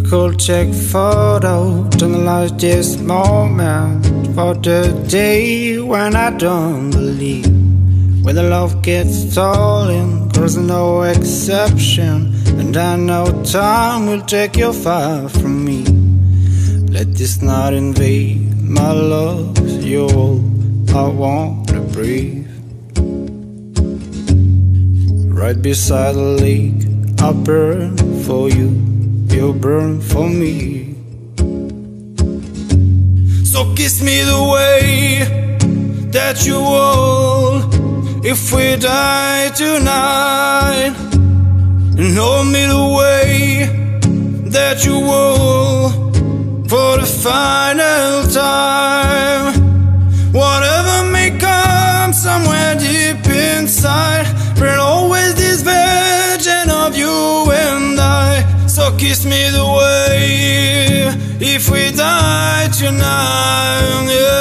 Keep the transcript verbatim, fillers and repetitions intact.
could take photo to the largest moment for the day when I don't believe. When the love gets stolen, cause no exception, and I know time will take you far from me. Let this night invade my love, you're all I wanna breathe. Right beside the lake, I burn for you, you burn for me. So kiss me the way that you will if we die tonight, and hold me the way that you will for the final time. Whatever may come somewhere deep inside, we're always this version of you and I. So kiss me the way if we die tonight, yeah.